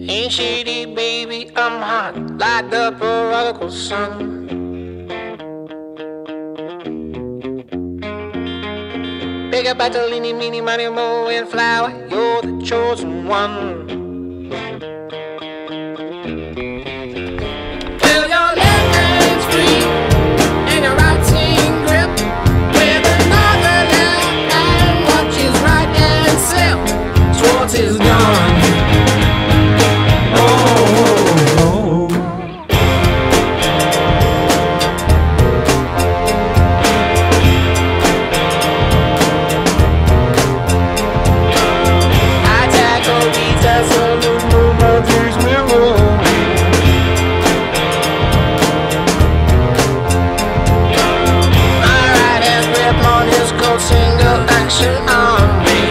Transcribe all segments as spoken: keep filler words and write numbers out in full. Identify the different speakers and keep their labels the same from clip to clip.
Speaker 1: Ain't shady, baby, I'm hot like the prodigal son. Big up Bartolini, meeny, money, mo, and flower, you're the chosen one. Well, your left hand's free and your right hand grip with another left hand watches right and slip. Schwartz is gone. Single action on me.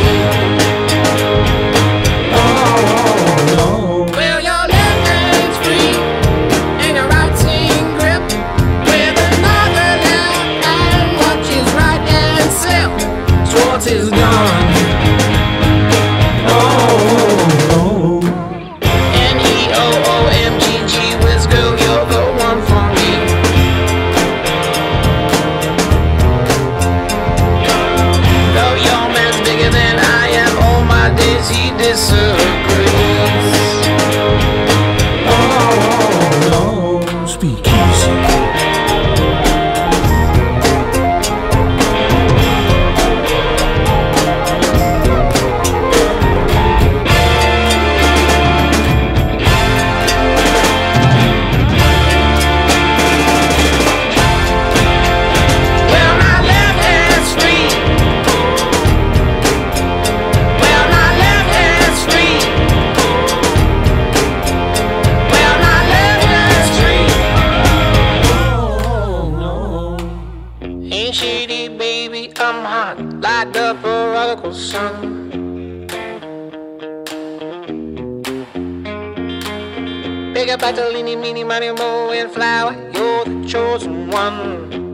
Speaker 1: Oh, no. Well, your left hand's free and your right hand grip with another left hand watches right and slip. Schwartz is gone. Oh, oh. N E O O M G G Whiz girl, you're the one for me. Than I am, all my days he disagrees. Oh, no, speak easy. Ain't shady, baby, I'm hot like the prodigal son. Big up Bartolini, meeny, money, mo, and flower, you're the chosen one.